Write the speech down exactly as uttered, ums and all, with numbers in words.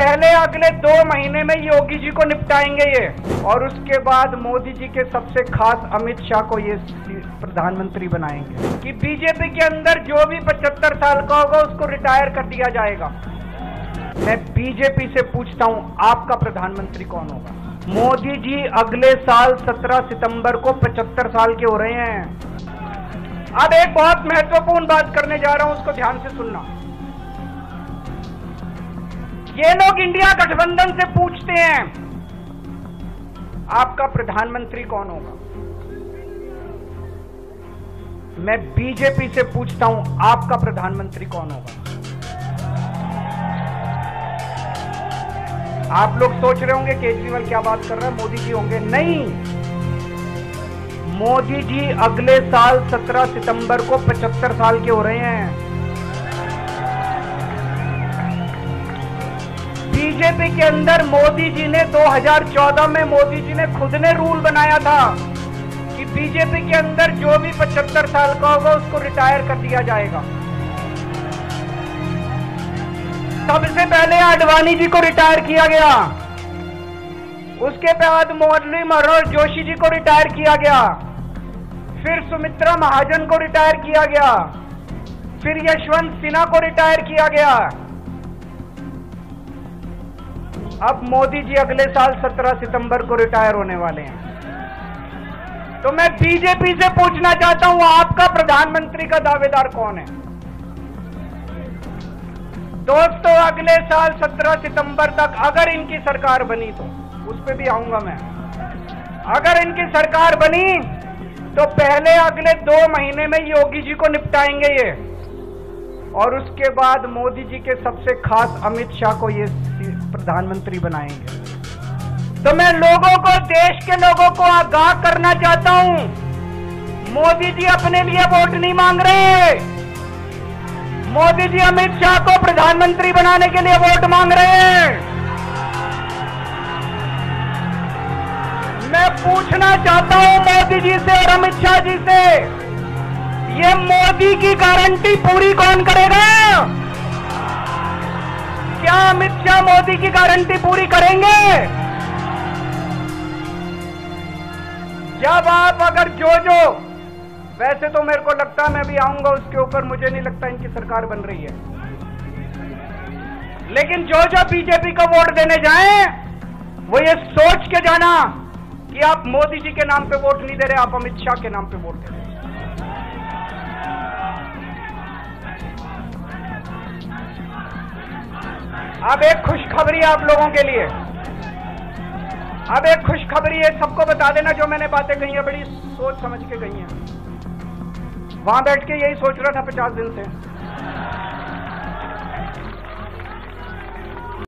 पहले अगले दो महीने में योगी जी को निपटाएंगे ये, और उसके बाद मोदी जी के सबसे खास अमित शाह को ये प्रधानमंत्री बनाएंगे कि बीजेपी के अंदर जो भी पचहत्तर साल का होगा उसको रिटायर कर दिया जाएगा। मैं बीजेपी से पूछता हूं, आपका प्रधानमंत्री कौन होगा? मोदी जी अगले साल सत्रह सितंबर को पचहत्तर साल के हो रहे हैं। अब एक बहुत महत्वपूर्ण बात करने जा रहा हूं, उसको ध्यान से सुनना। ये लोग इंडिया गठबंधन से पूछते हैं आपका प्रधानमंत्री कौन होगा। मैं बीजेपी से पूछता हूं, आपका प्रधानमंत्री कौन होगा? आप लोग सोच रहे होंगे केजरीवाल क्या बात कर रहा है, मोदी जी होंगे। नहीं, मोदी जी अगले साल सत्रह सितंबर को पचहत्तर साल के हो रहे हैं। बीजेपी के अंदर मोदी जी ने दो हज़ार चौदह में मोदी जी ने खुद ने रूल बनाया था कि बीजेपी के अंदर जो भी पचहत्तर साल का होगा उसको रिटायर कर दिया जाएगा। सबसे पहले आडवाणी जी को रिटायर किया गया, उसके बाद मुरली मनोहर जोशी जी को रिटायर किया गया, फिर सुमित्रा महाजन को रिटायर किया गया, फिर यशवंत सिन्हा को रिटायर किया गया। अब मोदी जी अगले साल सत्रह सितंबर को रिटायर होने वाले हैं। तो मैं बीजेपी से पूछना चाहता हूं, आपका प्रधानमंत्री का दावेदार कौन है? दोस्तों, अगले साल सत्रह सितंबर तक अगर इनकी सरकार बनी, तो उस पर भी आऊंगा मैं, अगर इनकी सरकार बनी तो पहले अगले दो महीने में योगी जी को निपटाएंगे ये, और उसके बाद मोदी जी के सबसे खास अमित शाह को ये प्रधानमंत्री बनाएंगे। तो मैं लोगों को, देश के लोगों को आगाह करना चाहता हूं, मोदी जी अपने लिए वोट नहीं मांग रहे, मोदी जी अमित शाह को प्रधानमंत्री बनाने के लिए वोट मांग रहे हैं। मैं पूछना चाहता हूं मोदी जी से और अमित शाह जी से, ये मोदी की गारंटी पूरी कौन करेगा? क्या अमित शाह मोदी की गारंटी पूरी करेंगे? जब आप अगर जो जो, वैसे तो मेरे को लगता है मैं भी आऊंगा उसके ऊपर, मुझे नहीं लगता इनकी सरकार बन रही है, लेकिन जो जो बीजेपी को वोट देने जाएं वो ये सोच के जाना कि आप मोदी जी के नाम पे वोट नहीं दे रहे, आप अमित शाह के नाम पे वोट दे रहे हैं। अब एक खुशखबरी आप लोगों के लिए, अब एक खुशखबरी है, सबको बता देना जो मैंने बातें कही है बड़ी सोच समझ के कही हैं। वहां बैठ के यही सोच रहा था पचास दिन से।